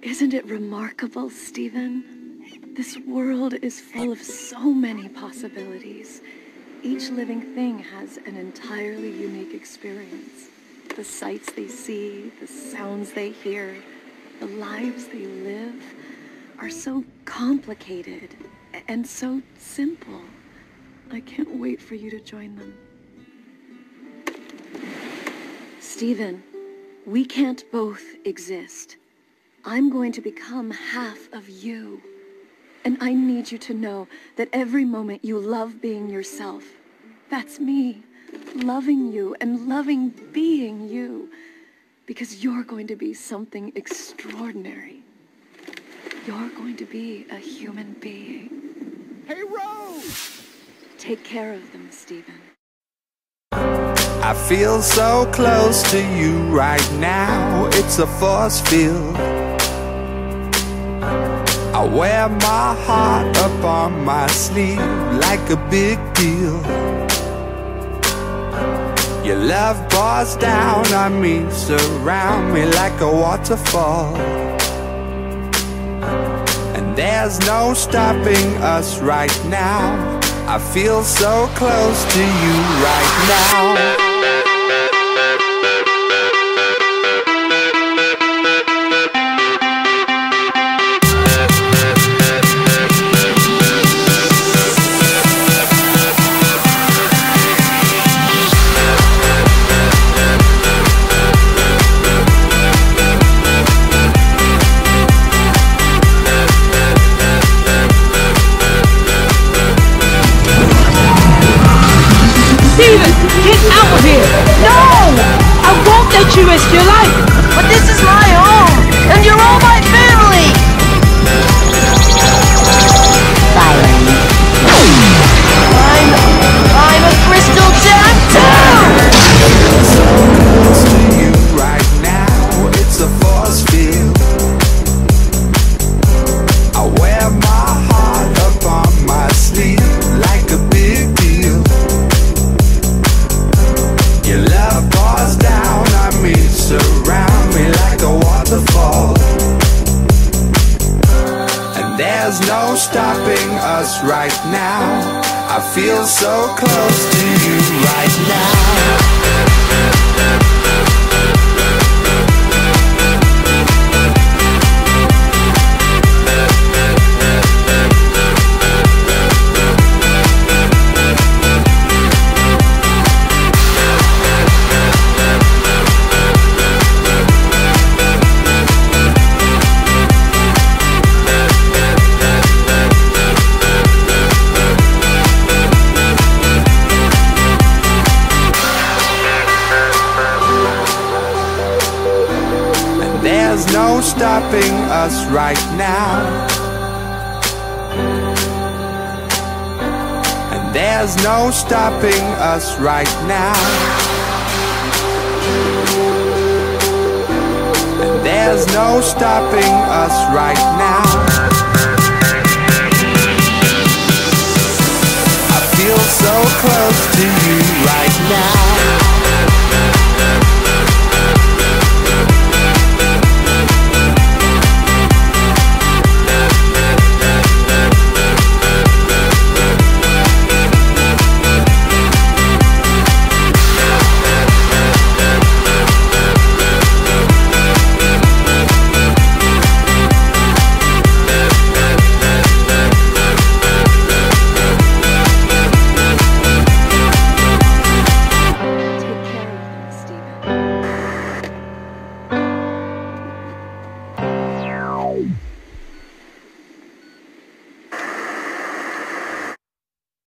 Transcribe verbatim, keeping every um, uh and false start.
Isn't it remarkable, Stephen? This world is full of so many possibilities. Each living thing has an entirely unique experience. The sights they see, the sounds they hear, the lives they live are so complicated and so simple. I can't wait for you to join them. Stephen, we can't both exist. I'm going to become half of you. And I need you to know that every moment you love being yourself. That's me, loving you and loving being you. Because you're going to be something extraordinary. You're going to be a human being. Hey, Rose! Take care of them, Stephen. I feel so close to you right now. It's a force field. I wear my heart up on my sleeve like a big deal. Your love pours down on me, surround me like a waterfall. And there's no stopping us right now. I feel so close to you right now. You risk your life, but this is my home, and you're all my family. Byron. I'm, I'm a crystal gem too. So close to you right now, it's a force field. I wear my heart up on my sleeve like a big deal. Your love pours down on me, surround me like a waterfall. And there's no stopping us right now. I feel so close to you right now. There's no stopping us right now. And there's no stopping us right now. And there's no stopping us right now. I feel so close to you right now.